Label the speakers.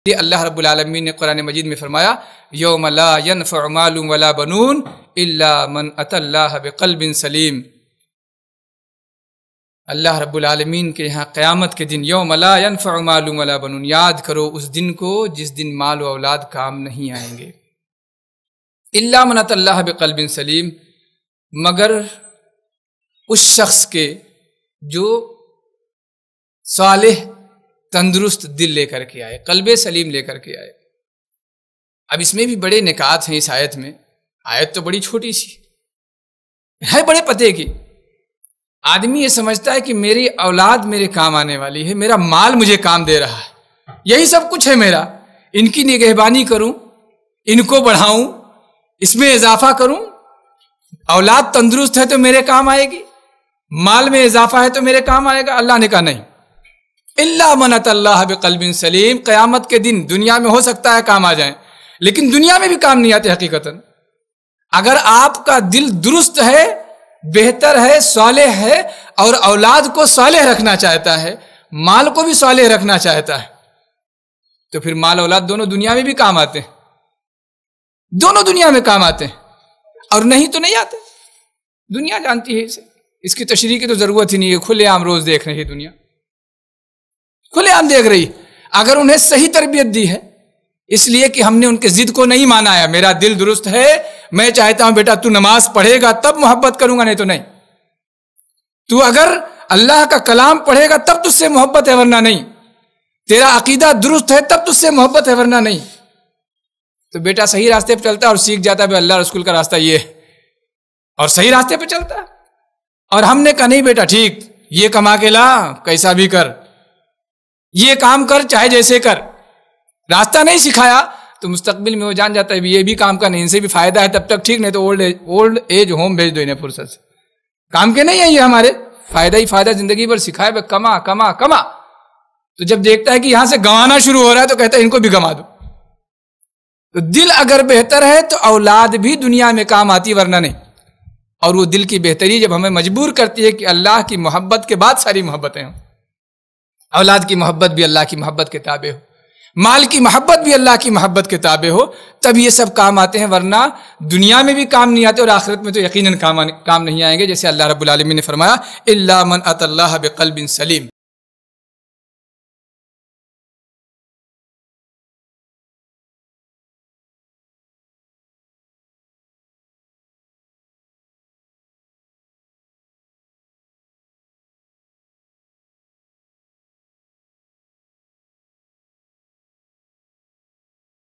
Speaker 1: یہ اللہ رب العالمین نے قرآن مجید میں فرمایا یوم لا ینفع مال ولا بنون الا من اتی اللہ بقلب سلیم۔ اللہ رب العالمین کے یہاں قیامت کے دن یوم لا ینفع مال ولا بنون، یاد کرو اس دن کو جس دن مال و اولاد کام نہیں آئیں گے۔ الا من اتی اللہ بقلب سلیم، مگر اس شخص کے جو صالح تندرست دل لے کر کے آئے، قلب سلیم لے کر کے آئے۔ اب اس میں بھی بڑے نکات ہیں اس آیت میں۔ آیت تو بڑی چھوٹی سی ہے، بڑے پتے کی۔ آدمی یہ سمجھتا ہے کہ میری اولاد میرے کام آنے والی ہے، میرا مال مجھے کام دے رہا ہے، یہی سب کچھ ہے میرا، ان کی نگہبانی کروں، ان کو بڑھاؤں، اس میں اضافہ کروں۔ اولاد تندرست ہے تو میرے کام آئے گی، مال میں اضافہ ہے تو میرے کام آئے گا۔ اللہ نے کہا نہیں، الا من اتی اللہ بقلب سلیم۔ قیامت کے دن دنیا میں ہو سکتا ہے کام آ جائیں، لیکن دنیا میں بھی کام نہیں آتے حقیقتاً۔ اگر آپ کا دل درست ہے، بہتر ہے، صالح ہے، اور اولاد کو صالح رکھنا چاہتا ہے، مال کو بھی صالح رکھنا چاہتا ہے، تو پھر مال اولاد دونوں دنیا میں بھی کام آتے ہیں، دونوں دنیا میں کام آتے ہیں، اور نہیں تو نہیں آتے۔ دنیا جانتی ہے اسے، اس کی تشریح کی تو ضرورت ہی نہیں ہے، کھلے عام روز دیکھ رہی ہے دنیا، کھلے عام دیکھ رہی۔ اگر انہیں صحیح تربیت دی ہے، اس لیے کہ ہم نے ان کے ضد کو نہیں مانا ہے، میرا دل درست ہے، میں چاہتا ہوں بیٹا تو نماز پڑھے گا تب محبت کروں گا، نہیں تو نہیں۔ تو اگر اللہ کا کلام پڑھے گا تب تجھ سے محبت ہے، ورنہ نہیں۔ تیرا عقیدہ درست ہے تب تجھ سے محبت ہے، ورنہ نہیں۔ تو بیٹا صحیح راستے پہ چلتا ہے اور سیکھ جاتا ہے بھائی اللہ رسول کا راستہ یہ ہے، اور صحیح راستے پہ چلتا ہے۔ اور ہم نے کہا نہیں بیٹا ٹھیک، یہ کما کے لا، کیسا بھی کر، یہ کام کر، چاہے جیسے کر، راستہ نہیں سکھایا تو مستقبل میں وہ جان جاتا ہے یہ بھی کام کا نہیں، ان سے بھی فائدہ ہے تب تک ٹھیک، نہیں تو اولڈ ایج ہوم بھیج دو انہیں فرصت سے، کام کے نہیں ہیں یہ ہمارے، فائدہ ہی فائدہ زندگی بھر سکھائے بھائی کما کما کما۔ تو جب دیکھتا ہے کہ یہاں سے گنوانا شروع ہو رہا ہے تو کہتا ہے ان کو بھی گنوا دو۔ تو دل اگر بہتر ہے تو اولاد بھی دنیا میں کام آتی، ورنہ نہیں۔ اور وہ دل کی بہتری جب ہمیں مجبور کرتی ہے کہ اللہ کی محبت کے بعد ساری محبتیں ہوں، اولاد کی محبت بھی اللہ کی محبت کے تابع ہو، مال کی محبت بھی اللہ کی محبت کے تابع ہو، تب یہ سب کام آتے ہیں، ورنہ دنیا میں بھی کام نہیں آتے اور آخرت میں تو یقیناً کام نہیں آئیں گے، جیسے اللہ رب العالمین نے فرمایا الا من اتی اللہ بقلب سلیم۔